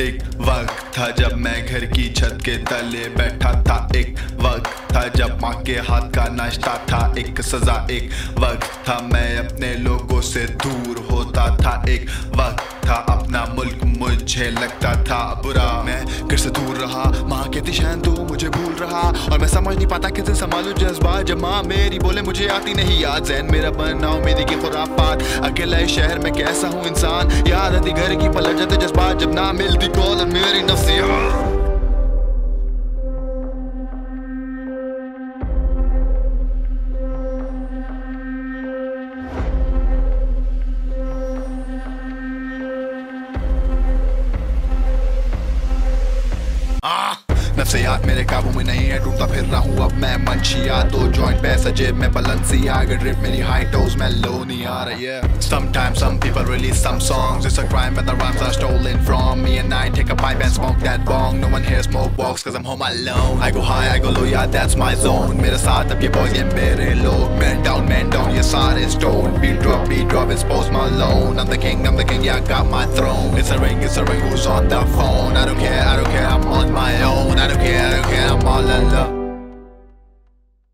एक वक्त था जब मैं घर की छत के तले बैठा था, एक वक्त था जब माँ के हाथ का नाश्ता था, एक सजा एक वक्त था मैं अपने लोगों से दूर होता था, एक वक्त था अपना मुल्क मुझे लगता था बुरा। मैं घर से दूर रहा, माँ कहती शैन तू मुझे भूल रहा, और मैं समझ नहीं पाता कैसे संभालूं जज्बात जब माँ मेरी बोले मुझे आती नहीं याद। ज़हन मेरा बनना उम्मीदी की खुराफात, अकेला इस शहर में कैसा हूँ इंसान, याद आती घर की पलट जाते जज्बात जब ना मिलती कॉल और मेरी नसीहत। नफ्सियात मेरे काबू में नहीं है, ढूंढता फिर रहा हूँ अब मैं मंशिया, दो जॉइंट पैसा जेब में बलंसिया, अगर ड्रिप मेरी हाई टोज में लो नहीं आ रही है। Sometimes some people release some songs, it's a crime but the rhymes are stolen from me, and I take a pipe and smoke that bong, no one here smoke walks cause I'm home alone, I go high I go low, yeah that's my zone, मेरे साथ अब ये boys ये मेरे लोग, man down ये सारे stone, beat drop it's Post Malone, I'm the king yeah I got my throne, it's a ring who's on the phone, I don't care I'm on my own, I don't care I'm all alone.